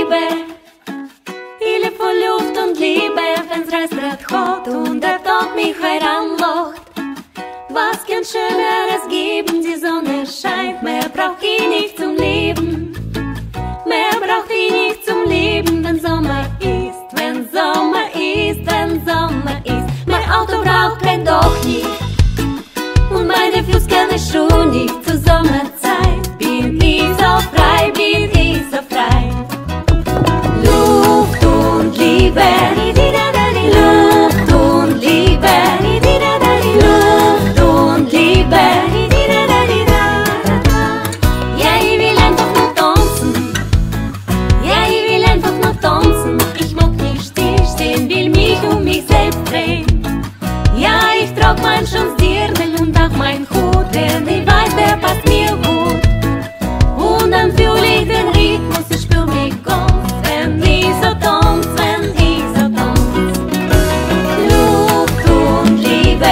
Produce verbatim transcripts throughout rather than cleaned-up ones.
Liebe. Ich leb von Luft und Liebe, wenn's reißt grad hot und der Tag mich heranlocht. Was kann Schöneres geben? Die Sonne scheint, mehr braucht ich nicht zum Leben. Mehr braucht ich nicht zum Leben, wenn Sommer ist, wenn Sommer ist, wenn Sommer ist. Mein Auto braucht kein Doch nicht und meine Füße keine Schuhe nicht. Zur Sommerzeit bin ich so frei, bin ich so frei. Luft und Liebe, Luft und Liebe, Luft und Liebe. Ja, ich will einfach nur tanzen, ja, ich will einfach nur tanzen. Ich mag nicht stillstehen, will mich um mich selbst drehen. Ja, ich trag mein schönes Dirndl und auch mein Hut, denn ich weiß, der passt mir gut. Und dann fühl ich den Rhythmus, ich spür mich ganz, wenn ich so tanz, wenn ich so tanz. Luft und Liebe,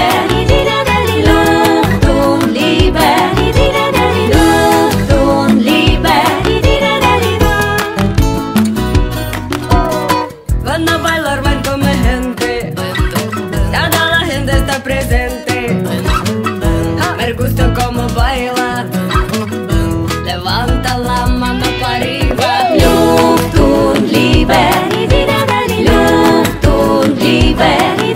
Luft und Liebe, Luft und Liebe. Cuando bailar marco mi gente, toda la gente está presente. Me gusta como baila, levanta la mano para arriba. Luft und Liebe, Luft und Liebe,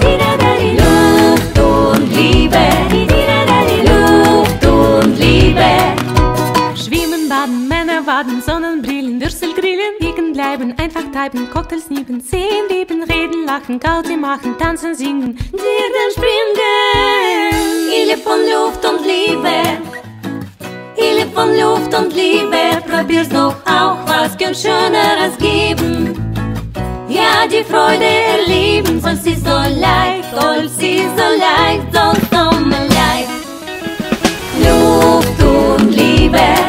Luft und Liebe, Luft und Liebe. Schwimmen, baden, Männer waden, Sonnenbrillen, Würstel grillen, liegen bleiben, einfach treiben, Cocktails nieben, sehen, lieben, reden, lachen, Gaudi machen, tanzen, singen, Dirnen springen. Ich leb von Luft und Liebe, ich leb von Luft und Liebe. Probier's doch auch, was kann Schöneres geben? Ja, die Freude erleben, soll sie so leicht, soll sie so leicht, soll Sommer leicht. Luft und Liebe.